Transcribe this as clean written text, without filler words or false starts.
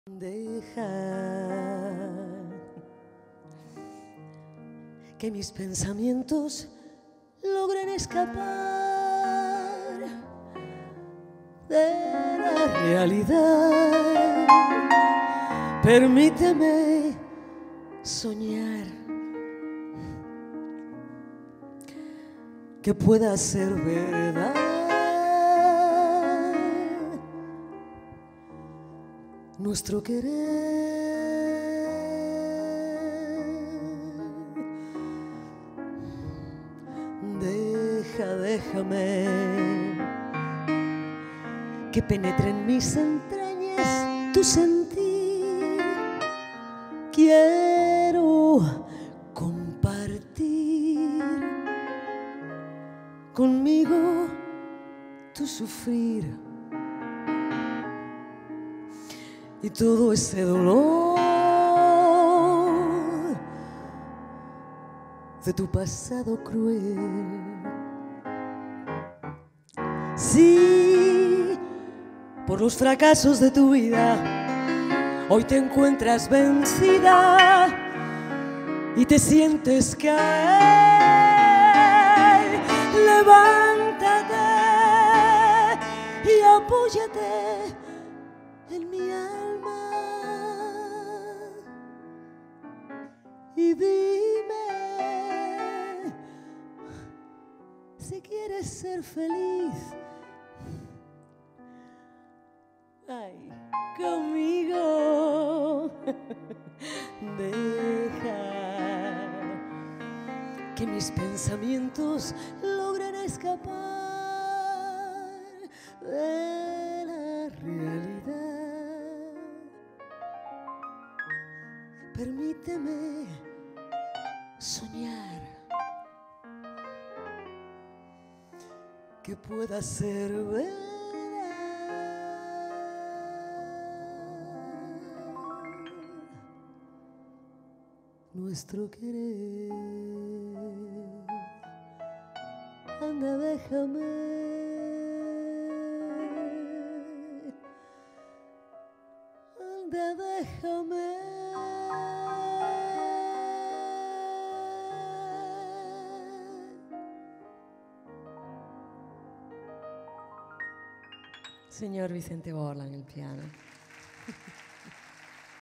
Deja que mis pensamientos logren escapar de la realidad. Permíteme soñar que pueda ser verdad nuestro querer. Déjame que penetre en mis entrañas tu sentir. Quiero compartir conmigo tu sufrir y todo ese dolor de tu pasado cruel. Sí, por los fracasos de tu vida hoy te encuentras vencida y te sientes caer. Levántate y apóyate en mi alma y dime si quieres ser feliz. Ay, conmigo. Deja que mis pensamientos logren escapar de la realidad. Permíteme soñar que pueda ser verdad nuestro querer. Anda, déjame. Anda, déjame. Señor Vicente Borla en el piano.